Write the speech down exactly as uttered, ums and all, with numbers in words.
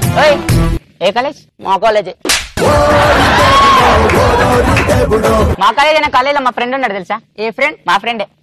ఏ college? మా కాలేజే. మా కాలేజ్ అయినా కాలేజీలో మా ఫ్రెండ్ ఉన్నాడు తెలుసా? ఏ ఫ్రెండ్? మా ఫ్రెండే.